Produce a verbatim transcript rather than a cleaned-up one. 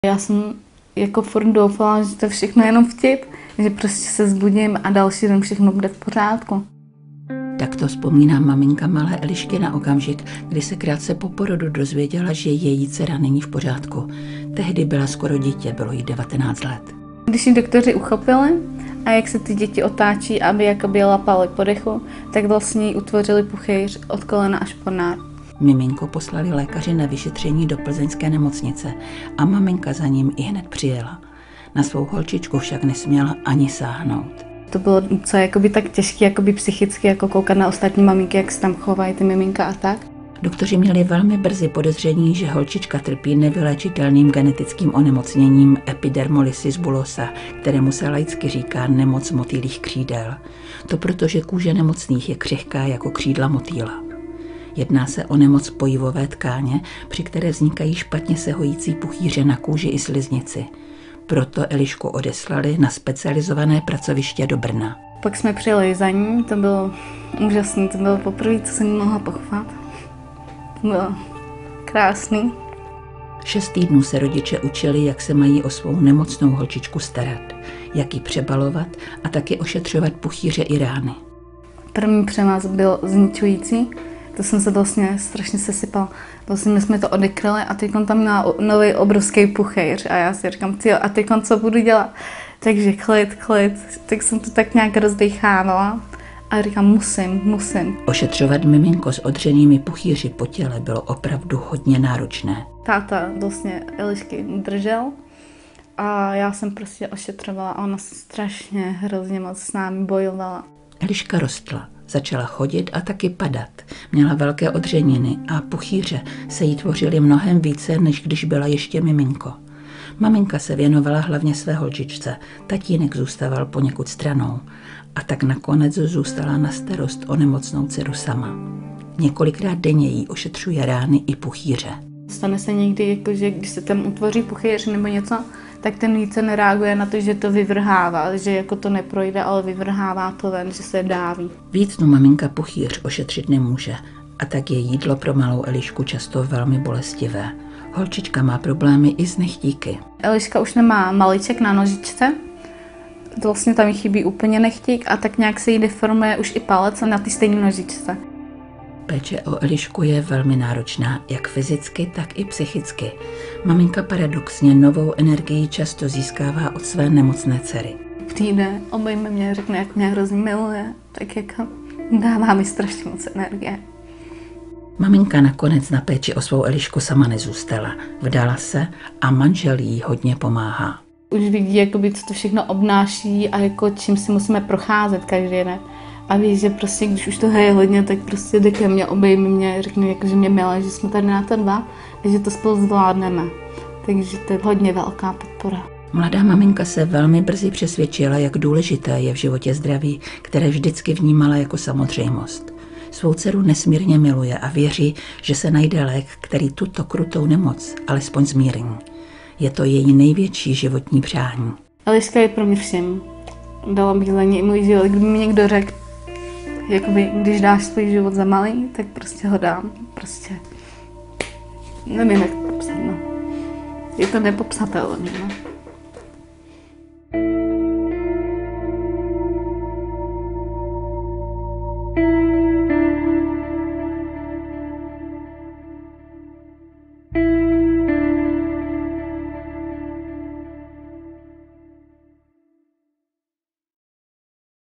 Já jsem jako furt doufala, že to všechno je jenom vtip, že prostě se zbudím a další den všechno bude v pořádku. Tak to vzpomíná maminka malé Elišky na okamžik, kdy se krátce po porodu dozvěděla, že její dcera není v pořádku. Tehdy byla skoro dítě, bylo jí devatenáct let. Když ji doktoři uchopili a jak se ty děti otáčí, aby jakoby lapaly po dechu, tak vlastně jí utvořili puchýř od kolena až po nár. Miminko poslali lékaři na vyšetření do plzeňské nemocnice a maminka za ním i hned přijela. Na svou holčičku však nesměla ani sáhnout. To bylo co jakoby tak těžké, jakoby psychicky, jako koukat na ostatní maminky, jak se tam chovají ty miminka a tak. Doktoři měli velmi brzy podezření, že holčička trpí nevyléčitelným genetickým onemocněním epidermolysis bullosa, kterému se laicky říká nemoc motýlích křídel. To protože kůže nemocných je křehká jako křídla motýla. Jedná se o nemoc pojivové tkáně, při které vznikají špatně se hojící puchýře na kůži i sliznici. Proto Elišku odeslali na specializované pracoviště do Brna. Pak jsme přijeli za ní, to bylo úžasné, to bylo poprvé, co jsem mohla pochovat. To bylo krásný. Šest týdnů se rodiče učili, jak se mají o svou nemocnou holčičku starat, jak ji přebalovat a taky ošetřovat puchýře i rány. První přemaz byl zničující, to jsem se vlastně strašně sesypala. Vlastně my jsme to odekryli a teď tam měla nový obrovský puchýř a já si říkám, tyjo, a teď co budu dělat? Takže klid, klid, tak jsem to tak nějak rozdechávala a říkám, musím, musím. Ošetřovat miminko s odřenými puchýři po těle bylo opravdu hodně náročné. Táta vlastně Elišky držel a já jsem prostě ošetřovala a ona strašně hrozně moc s námi bojovala. Eliška rostla, začala chodit a taky padat. Měla velké odřeniny a puchýře se jí tvořily mnohem více, než když byla ještě miminko. Maminka se věnovala hlavně své holčičce, tatínek zůstával poněkud stranou a tak nakonec zůstala na starost o nemocnou dceru sama. Několikrát denně jí ošetřuje rány i puchýře. Stane se někdy, jako, že když se tam utvoří puchýř nebo něco, tak ten více nereaguje na to, že to vyvrhává, že jako to neprojde, ale vyvrhává to ven, že se dáví. Víc no maminka puchýř ošetřit nemůže a tak je jídlo pro malou Elišku často velmi bolestivé. Holčička má problémy i s nechtíky. Eliška už nemá malíček na nožičce, vlastně tam jí chybí úplně nechtík a tak nějak se jí deformuje už i palec na té stejné nožičce. Péče o Elišku je velmi náročná, jak fyzicky, tak i psychicky. Maminka paradoxně novou energii často získává od své nemocné dcery. Přijde, obejme mě, řekne, jak mě hrozně miluje, tak jako dává mi strašně moc energie. Maminka nakonec na péči o svou Elišku sama nezůstala. Vdala se a manžel jí hodně pomáhá. Už vidí, jakoby, co to všechno obnáší a jako, čím si musíme procházet každý den. A ví, že prostě, když už toho je hodně, tak prostě jde ke mně, obejme mě, řekne, jako, že mě milé, že jsme tady na to dva a že to spolu zvládneme. Takže to je hodně velká podpora. Mladá maminka se velmi brzy přesvědčila, jak důležité je v životě zdraví, které vždycky vnímala jako samozřejmost. Svou dceru nesmírně miluje a věří, že se najde lék, který tuto krutou nemoc alespoň zmírní. Je to její největší životní přání. Eliška je pro mě všem. Dala bych za něj můj život. Kdyby mi někdo řekl, jakoby, když dáš svůj život za malý, tak prostě ho dám. Prostě nevím, jak to popsat. No. Je to nepopsatelné. No.